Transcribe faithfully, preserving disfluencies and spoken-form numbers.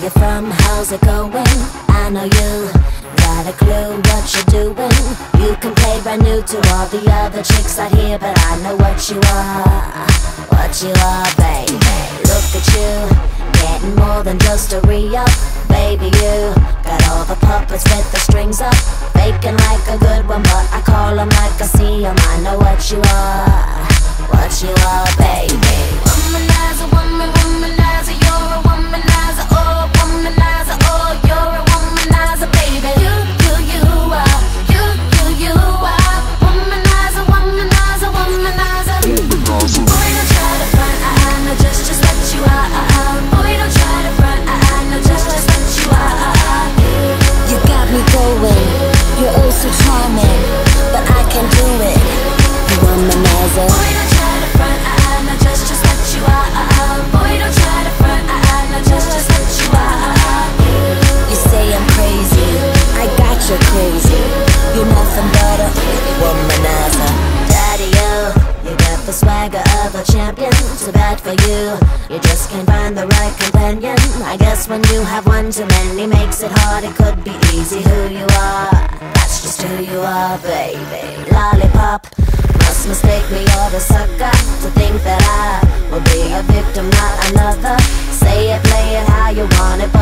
you from? How's it going? I know you got a clue what you're doing. You can play brand new to all the other chicks out here, but I know what you are, what you are, baby. Look at you, getting more than just a re-up. Baby, you got all the puppets with the strings up, faking like a good one, but I call them like I see them. I know what you are, what you are, baby. Womanizer, woman, womanizer, you're a womanizer, oh, womanizer, oh, you're a womanizer, baby. You, you, you are, you, you, you are, womanizer, womanizer, womanizer. Boy, don't try to front, I, I know just, just what you are, uh, uh. Boy, don't try to front, I, I know just, just what you are, uh, uh. You got me going, you're oh so charming, but I can do it, you womanizer. Boy, don't try to front, I, I know just, just what you are, uh, uh. Boy, don't try to front, I, I know just, just what you are, uh, uh. You say I'm crazy, I got you crazy, you're nothing but a womanizer. Daddy, you, you got the swagger of a champion. Too bad for you, you just can't find the right companion. I guess when you have one too many makes it hard. It could be easy who you are, that's just who you are, baby. Lollipop, must mistake me or the sucker to think that I will be a victim, not another. Say it, play it how you want it, but